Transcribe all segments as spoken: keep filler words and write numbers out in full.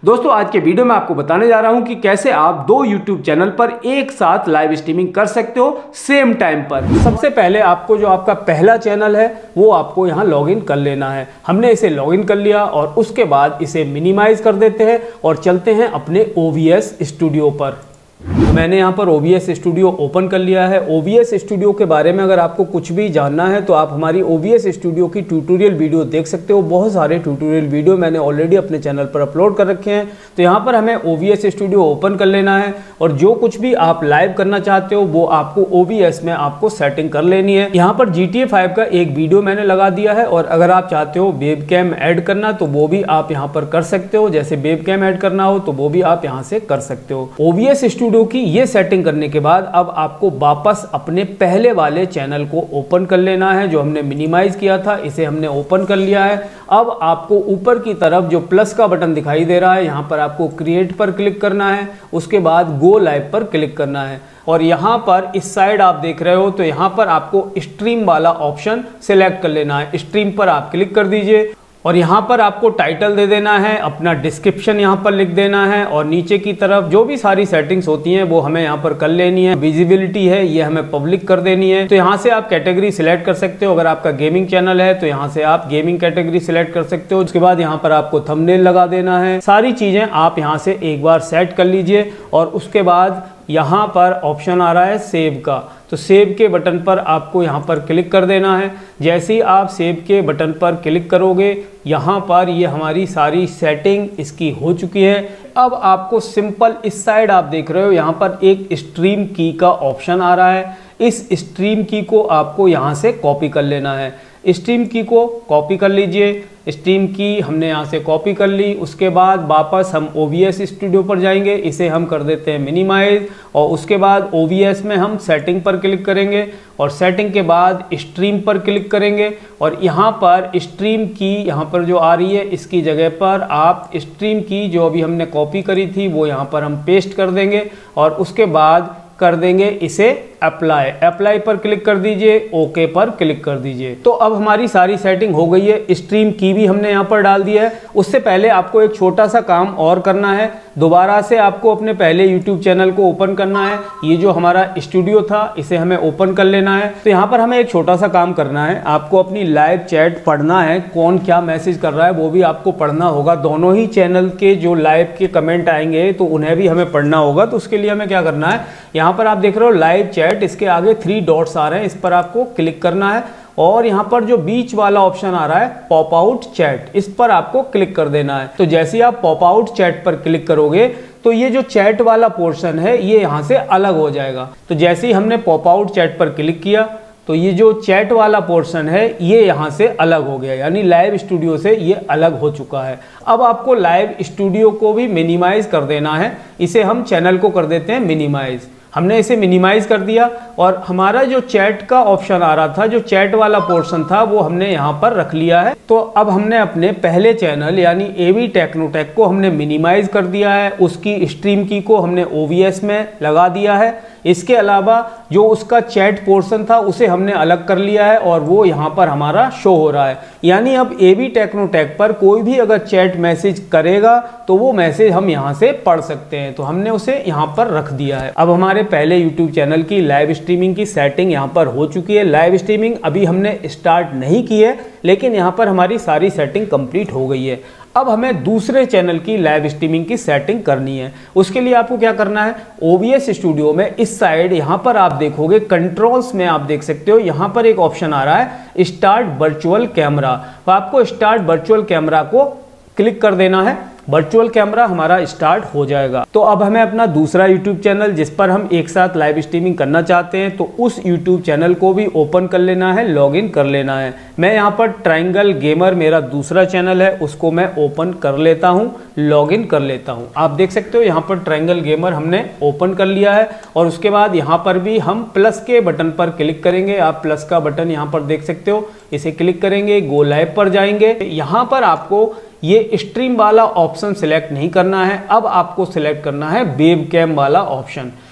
दोस्तों आज के वीडियो में आपको बताने जा रहा हूं कि कैसे आप दो यूट्यूब चैनल पर एक साथ लाइव स्ट्रीमिंग कर सकते हो सेम टाइम पर। सबसे पहले आपको जो आपका पहला चैनल है वो आपको यहां लॉगिन कर लेना है। हमने इसे लॉगिन कर लिया और उसके बाद इसे मिनिमाइज कर देते हैं और चलते हैं अपने ओ बी एस स्टूडियो पर। तो मैंने यहाँ पर O B S studio open कर लिया है। ओ बी एस स्टूडियो के बारे में अगर आपको कुछ भी जानना है तो आप हमारी ओ बी एस स्टूडियो की ट्यूटोरियल वीडियो देख सकते हो। बहुत सारे ट्यूटोरियल वीडियो मैंने ऑलरेडी अपने चैनल पर अपलोड कर रखे हैं। तो यहाँ पर हमें O B S studio open कर लेना है और जो कुछ भी आप लाइव करना चाहते हो वो आपको ओ बी एस में आपको सेटिंग कर लेनी है। यहाँ पर जी टी ए फाइव का एक वीडियो मैंने लगा दिया है और अगर आप चाहते हो वेब कैम ऐड करना तो वो भी आप यहाँ पर कर सकते हो। जैसे वेब कैम ऐड करना हो तो वो भी आप यहाँ से कर सकते हो। ओ बी एस स्टूडियो की ये सेटिंग करने के बाद अब आपको वापस अपने पहले वाले चैनल को ओपन कर लेना है। जो हमने मिनिमाइज किया था इसे हमने ओपन कर लिया है। अब आपको ऊपर की तरफ जो प्लस का बटन दिखाई दे रहा है यहाँ पर आपको क्रिएट पर क्लिक करना है। उसके बाद गो लाइव पर क्लिक करना है और यहाँ पर इस साइड आप देख रहे हो तो यहाँ पर आपको स्ट्रीम वाला ऑप्शन सिलेक्ट कर लेना है। स्ट्रीम पर आप क्लिक कर दीजिए और यहाँ पर आपको टाइटल दे देना है, अपना डिस्क्रिप्शन यहाँ पर लिख देना है और नीचे की तरफ जो भी सारी सेटिंग्स होती हैं वो हमें यहाँ पर कर लेनी है। विजिबिलिटी है ये हमें पब्लिक कर देनी है। तो यहाँ से आप कैटेगरी सिलेक्ट कर सकते हो। अगर आपका गेमिंग चैनल है तो यहाँ से आप गेमिंग कैटेगरी सिलेक्ट कर सकते हो। उसके बाद यहाँ पर आपको थंबनेल लगा देना है। सारी चीज़ें आप यहाँ से एक बार सेट कर लीजिए और उसके बाद यहाँ पर ऑप्शन आ रहा है सेव का, तो सेव के बटन पर आपको यहाँ पर क्लिक कर देना है। जैसे ही आप सेव के बटन पर क्लिक करोगे यहाँ पर ये हमारी सारी सेटिंग इसकी हो चुकी है। अब आपको सिंपल इस साइड आप देख रहे हो यहाँ पर एक स्ट्रीम की का ऑप्शन आ रहा है। इस स्ट्रीम की को आपको यहाँ से कॉपी कर लेना है। स्ट्रीम की को कॉपी कर लीजिए। स्ट्रीम की हमने यहाँ से कॉपी कर ली। उसके बाद वापस हम ओ बी एस स्टूडियो पर जाएंगे, इसे हम कर देते हैं मिनिमाइज और उसके बाद ओ बी एस में हम सेटिंग पर क्लिक करेंगे और सेटिंग के बाद स्ट्रीम पर क्लिक करेंगे और यहाँ पर स्ट्रीम की यहाँ पर जो आ रही है इसकी जगह पर आप स्ट्रीम की जो अभी हमने कॉपी करी थी वो यहाँ पर हम पेस्ट कर देंगे और उसके बाद कर देंगे इसे अप्लाई। अप्लाई पर क्लिक कर दीजिए, ओके पर क्लिक कर दीजिए। तो अब हमारी सारी सेटिंग हो गई है। स्ट्रीम की भी हमने यहाँ पर डाल दिया है। उससे पहले आपको एक छोटा सा काम और करना है। दोबारा से आपको अपने पहले यूट्यूब चैनल को ओपन करना है। ये जो हमारा स्टूडियो था इसे हमें ओपन कर लेना है। तो यहाँ पर हमें एक छोटा सा काम करना है। आपको अपनी लाइव चैट पढ़ना है, कौन क्या मैसेज कर रहा है वो भी आपको पढ़ना होगा। दोनों ही चैनल के जो लाइव के कमेंट आएंगे तो उन्हें भी हमें पढ़ना होगा। तो उसके लिए हमें क्या करना है, यहाँ पर आप देख रहे हो लाइव चैट, इसके आगे थ्री डॉट्स आ रहे हैं, इस पर आपको क्लिक करना है और यहाँ पर जो बीच वाला ऑप्शन आ रहा है पॉप आउट चैट, इस पर आपको क्लिक कर देना है। तो जैसे ही आप पॉप आउट चैट पर क्लिक करोगे तो ये जो चैट वाला पोर्शन है ये यहाँ से अलग हो जाएगा। तो जैसे ही हमने पॉप आउट चैट पर क्लिक किया तो ये जो चैट वाला पोर्शन है ये यहाँ से अलग हो गया, यानी लाइव स्टूडियो से ये अलग हो चुका है। अब आपको लाइव स्टूडियो को भी मिनिमाइज कर देना है। इसे हम चैनल को कर देते हैं मिनिमाइज। हमने इसे मिनिमाइज कर दिया और हमारा जो चैट का ऑप्शन आ रहा था, जो चैट वाला पोर्शन था वो हमने यहाँ पर रख लिया है। तो अब हमने अपने पहले चैनल यानी ए वी टेक्नोटेक को हमने मिनिमाइज कर दिया है। उसकी स्ट्रीम की को हमने ओ बी एस में लगा दिया है। इसके अलावा जो उसका चैट पोर्शन था उसे हमने अलग कर लिया है और वो यहाँ पर हमारा शो हो रहा है। यानी अब ए वी टेक्नोटेक पर कोई भी अगर चैट मैसेज करेगा तो वो मैसेज हम यहाँ से पढ़ सकते हैं। तो हमने उसे यहाँ पर रख दिया है। अब हमारे पहले यूट्यूब चैनल की लाइव स्ट्रीमिंग की सेटिंग यहाँ पर हो चुकी है। लाइव स्ट्रीमिंग अभी हमने स्टार्ट नहीं की है लेकिन यहाँ पर हमारी सारी सेटिंग कंप्लीट हो गई है। अब हमें दूसरे चैनल की लाइव स्ट्रीमिंग की सेटिंग करनी है। उसके लिए आपको क्या करना है, ओ बी एस स्टूडियो में इस साइड यहाँ पर आप देखोगे कंट्रोल्स में आप देख सकते हो यहाँ पर एक ऑप्शन आ रहा है स्टार्ट वर्चुअल कैमरा। तो आपको स्टार्ट वर्चुअल कैमरा को क्लिक कर देना है। वर्चुअल कैमरा हमारा स्टार्ट हो जाएगा। तो अब हमें अपना दूसरा यूट्यूब चैनल जिस पर हम एक साथ लाइव स्ट्रीमिंग करना चाहते हैं तो उस यूट्यूब चैनल को भी ओपन कर लेना है, लॉगिन कर लेना है। मैं यहाँ पर ट्रायंगल गेमर मेरा दूसरा चैनल है, उसको मैं ओपन कर लेता हूँ, लॉगिन कर लेता हूँ। आप देख सकते हो यहाँ पर ट्रायंगल गेमर हमने ओपन कर लिया है और उसके बाद यहाँ पर भी हम प्लस के बटन पर क्लिक करेंगे। आप प्लस का बटन यहाँ पर देख सकते हो, इसे क्लिक करेंगे, गो लाइव पर जाएंगे। यहाँ पर आपको ये स्ट्रीम वाला ऑप्शन सिलेक्ट नहीं करना है। अब आपको सिलेक्ट करना है वेब कैम वाला ऑप्शन।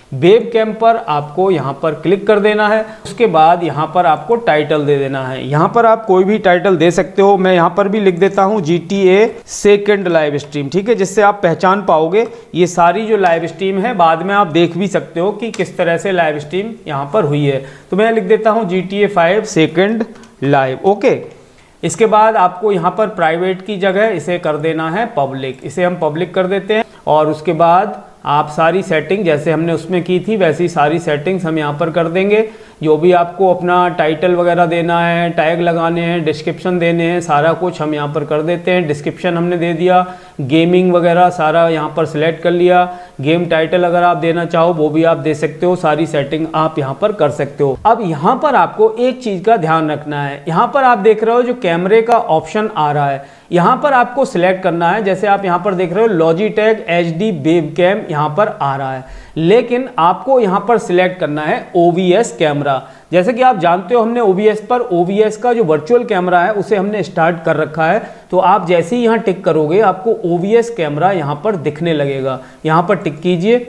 वेब कैम पर आपको यहाँ पर क्लिक कर देना है। उसके बाद यहाँ पर आपको टाइटल दे देना है। यहाँ पर आप कोई भी टाइटल दे सकते हो, मैं यहाँ पर भी लिख देता हूँ G T A second live stream, ठीक है, जिससे आप पहचान पाओगे। ये सारी जो लाइव स्ट्रीम है बाद में आप देख भी सकते हो कि किस तरह से लाइव स्ट्रीम यहाँ पर हुई है। तो मैं लिख देता हूँ G T A five second live, okay. इसके बाद आपको यहाँ पर प्राइवेट की जगह इसे कर देना है पब्लिक, इसे हम पब्लिक कर देते हैं। और उसके बाद आप सारी सेटिंग जैसे हमने उसमें की थी वैसी सारी सेटिंग्स हम यहाँ पर कर देंगे। जो भी आपको अपना टाइटल वगैरह देना है, टैग लगाने हैं, डिस्क्रिप्शन देने हैं, सारा कुछ हम यहाँ पर कर देते हैं। डिस्क्रिप्शन हमने दे दिया, गेमिंग वगैरह सारा यहाँ पर सिलेक्ट कर लिया। गेम टाइटल अगर आप देना चाहो वो भी आप दे सकते हो, सारी सेटिंग आप यहाँ पर कर सकते हो। अब यहाँ पर आपको एक चीज़ का ध्यान रखना है, यहाँ पर आप देख रहे हो जो कैमरे का ऑप्शन आ रहा है, यहाँ पर आपको सिलेक्ट करना है। जैसे आप यहाँ पर देख रहे हो Logitech H D web cam यहाँ पर आ रहा है, लेकिन आपको यहाँ पर सिलेक्ट करना है ओ वी एस कैमरा। जैसे कि आप जानते हो हमने ओ वी एस पर ओ वी एस का जो वर्चुअल कैमरा है उसे हमने स्टार्ट कर रखा है। तो आप जैसे ही यहाँ टिक करोगे आपको ओ वी एस कैमरा यहाँ पर दिखने लगेगा। यहाँ पर टिक कीजिए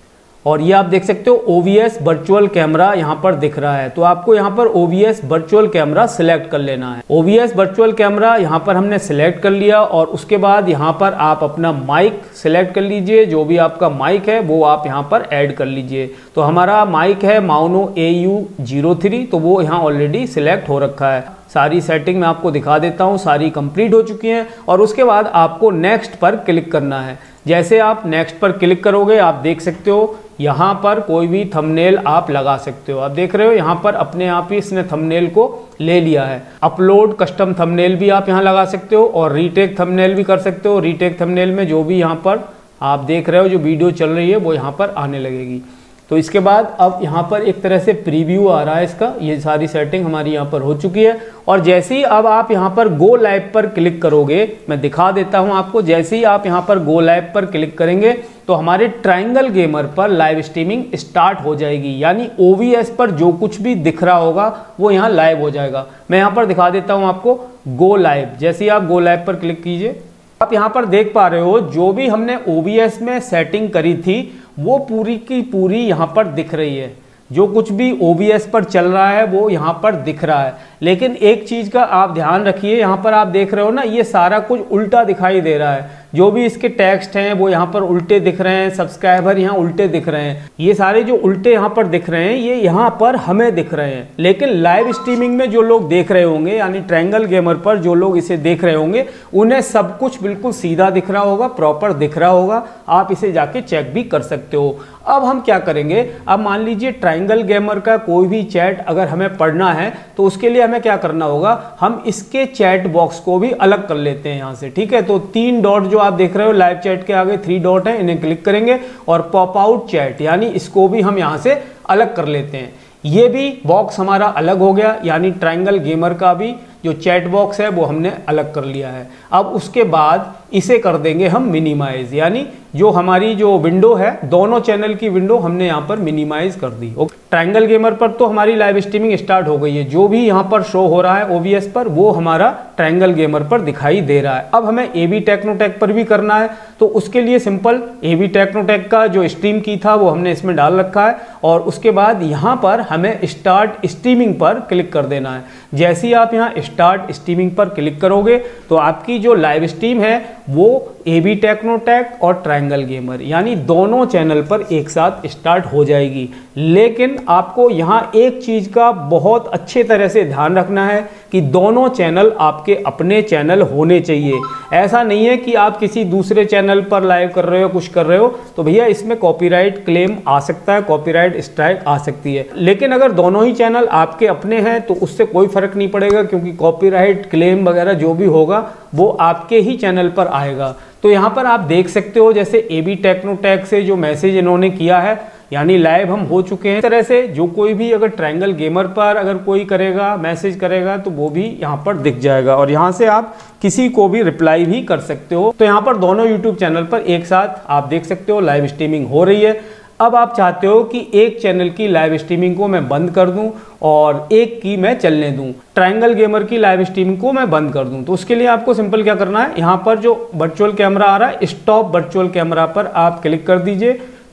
और ये आप देख सकते हो O V S virtual camera यहाँ पर दिख रहा है। तो आपको यहाँ पर O V S virtual camera select कर लेना है। O V S virtual camera यहाँ पर हमने सिलेक्ट कर लिया और उसके बाद यहाँ पर आप अपना माइक सिलेक्ट कर लीजिए। जो भी आपका माइक है वो आप यहाँ पर ऐड कर लीजिए। तो हमारा माइक है Maono A U zero three, तो वो यहाँ ऑलरेडी सिलेक्ट हो रखा है। सारी सेटिंग मैं आपको दिखा देता हूँ, सारी कंप्लीट हो चुकी हैं। और उसके बाद आपको नेक्स्ट पर क्लिक करना है। जैसे आप नेक्स्ट पर क्लिक करोगे आप देख सकते हो यहाँ पर कोई भी थंबनेल आप लगा सकते हो। आप देख रहे हो यहाँ पर अपने आप ही इसने थंबनेल को ले लिया है। अपलोड कस्टम थंबनेल भी आप यहाँ लगा सकते हो और रीटेक थंबनेल भी कर सकते हो। रीटेक थंबनेल में जो भी यहाँ पर आप देख रहे हो जो वीडियो चल रही है वो यहाँ पर आने लगेगी। तो इसके बाद अब यहाँ पर एक तरह से प्रीव्यू आ रहा है इसका। ये सारी सेटिंग हमारी यहाँ पर हो चुकी है। और जैसे ही अब आप यहाँ पर गो लाइव पर क्लिक करोगे, मैं दिखा देता हूँ आपको। जैसे ही आप यहाँ पर गो लाइव पर क्लिक करेंगे तो हमारे ट्रायंगल गेमर पर लाइव स्ट्रीमिंग स्टार्ट हो जाएगी। यानी ओ वी एस पर जो कुछ भी दिख रहा होगा वो यहाँ लाइव हो जाएगा। मैं यहाँ पर दिखा देता हूँ आपको गो लाइव। जैसे ही आप गो लाइव पर क्लिक कीजिए, आप यहाँ पर देख पा रहे हो जो भी हमने ओ वी एस में सेटिंग करी थी वो पूरी की पूरी यहाँ पर दिख रही है। जो कुछ भी ओ वी एस पर चल रहा है वो यहाँ पर दिख रहा है। लेकिन एक चीज़ का आप ध्यान रखिए, यहाँ पर आप देख रहे हो ना ये सारा कुछ उल्टा दिखाई दे रहा है। जो भी इसके टेक्स्ट हैं वो यहाँ पर उल्टे दिख रहे हैं, सब्सक्राइबर यहाँ उल्टे दिख रहे हैं। ये सारे जो उल्टे यहाँ पर दिख रहे हैं ये यहाँ पर हमें दिख रहे हैं। लेकिन लाइव स्ट्रीमिंग में जो लोग देख रहे होंगे यानी ट्रायंगल गेमर पर जो लोग इसे देख रहे होंगे उन्हें सब कुछ बिल्कुल सीधा दिख रहा होगा, प्रॉपर दिख रहा होगा। आप इसे जाके चेक भी कर सकते हो। अब हम क्या करेंगे, अब मान लीजिए ट्रायंगल गेमर का कोई भी चैट अगर हमें पढ़ना है तो उसके लिए हमें क्या करना होगा, हम इसके चैट बॉक्स को भी अलग कर लेते हैं यहाँ से, ठीक है। तो तीन डॉट जो आप देख रहे हो लाइव चैट के आगे थ्री डॉट है, इन्हें क्लिक करेंगे और पॉप आउट चैट यानी इसको भी हम यहाँ से अलग कर लेते हैं। ये भी बॉक्स हमारा अलग हो गया, यानी ट्रायंगल गेमर का भी जो चैट बॉक्स है वो हमने अलग कर लिया है। अब उसके बाद इसे कर देंगे हम मिनिमाइज, यानी जो हमारी जो विंडो है दोनों चैनल की विंडो हमने यहाँ पर मिनिमाइज कर दी। ओके, ट्रायंगल गेमर पर तो हमारी लाइव स्ट्रीमिंग स्टार्ट हो गई है। जो भी यहाँ पर शो हो रहा है ओ वी एस पर वो हमारा ट्रायंगल गेमर पर दिखाई दे रहा है। अब हमें ए बी टेक्नोटेक पर भी करना है, तो उसके लिए सिंपल ए बी टेक्नोटेक का जो स्ट्रीम की था वो हमने इसमें डाल रखा है और उसके बाद यहाँ पर हमें स्टार्ट स्ट्रीमिंग पर क्लिक कर देना है। जैसे ही आप यहाँ स्टार्ट स्ट्रीमिंग पर क्लिक करोगे तो आपकी जो लाइव स्ट्रीम है वो ए बी टेक्नोटेक और ट्रायंगल गेमर यानी दोनों चैनल पर एक साथ स्टार्ट हो जाएगी। लेकिन आपको यहाँ एक चीज़ का बहुत अच्छे तरह से ध्यान रखना है कि दोनों चैनल आपके अपने चैनल होने चाहिए। ऐसा नहीं है कि आप किसी दूसरे चैनल पर लाइव कर रहे हो, कुछ कर रहे हो तो भैया इसमें कॉपीराइट क्लेम आ सकता है, कॉपीराइट स्ट्राइक आ सकती है। लेकिन अगर दोनों ही चैनल आपके अपने हैं तो उससे कोई फर्क नहीं पड़ेगा, क्योंकि कॉपीराइट क्लेम वगैरह जो भी होगा वो आपके ही चैनल पर आएगा। तो यहाँ पर आप देख सकते हो जैसे ए बी टेक्नोटेक से जो मैसेज इन्होंने किया है, यानी लाइव हम हो चुके हैं। इस तरह से जो कोई भी अगर ट्रायंगल गेमर पर अगर कोई करेगा, मैसेज करेगा तो वो भी यहाँ पर दिख जाएगा और यहाँ से आप किसी को भी रिप्लाई भी कर सकते हो। तो यहाँ पर दोनों यूट्यूब चैनल पर एक साथ आप देख सकते हो लाइव स्ट्रीमिंग हो रही है। अब आप चाहते हो कि एक चैनल की लाइव स्ट्रीमिंग को मैं बंद कर दूं और एक की मैं चलने दूं, ट्रायंगल गेमर की लाइव स्ट्रीमिंग को मैं बंद कर दूं। तो उसके लिए आपको सिंपल क्या करना है, यहाँ पर जो वर्चुअल कैमरा आ रहा है स्टॉप वर्चुअल कैमरा पर आप क्लिक कर दीजिए।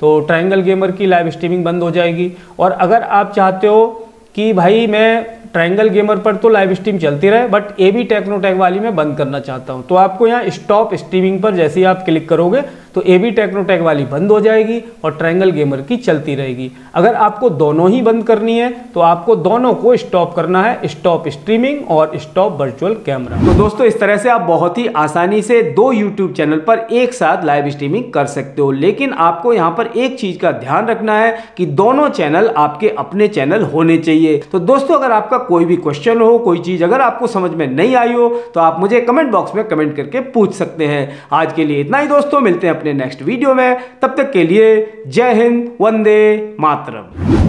तो ट्रायंगल गेमर की लाइव स्ट्रीमिंग बंद हो जाएगी। और अगर आप चाहते हो कि भाई मैं ट्रायंगल गेमर पर तो लाइव स्ट्रीम चलती रहे बट एबी टेक्नोटेक वाली में बंद करना चाहता हूं, तो आपको यहाँ स्टॉप स्ट्रीमिंग पर जैसे ही आप क्लिक करोगे तो एबी टेक्नोटेक वाली बंद हो जाएगी और ट्रायंगल गेमर की चलती रहेगी। अगर आपको दोनों ही बंद करनी है तो आपको दोनों को स्टॉप करना है, स्टॉप स्ट्रीमिंग और स्टॉप वर्चुअल कैमरा। तो दोस्तों इस तरह से आप बहुत ही आसानी से दो यूट्यूब चैनल पर एक साथ लाइव स्ट्रीमिंग कर सकते हो। लेकिन आपको यहाँ पर एक चीज का ध्यान रखना है कि दोनों चैनल आपके अपने चैनल होने चाहिए। तो दोस्तों अगर आपका कोई भी क्वेश्चन हो, कोई चीज अगर आपको समझ में नहीं आई हो तो आप मुझे कमेंट बॉक्स में कमेंट करके पूछ सकते हैं। आज के लिए इतना ही दोस्तों, मिलते हैं अपने नेक्स्ट वीडियो में। तब तक के लिए जय हिंद, वंदे मातरम।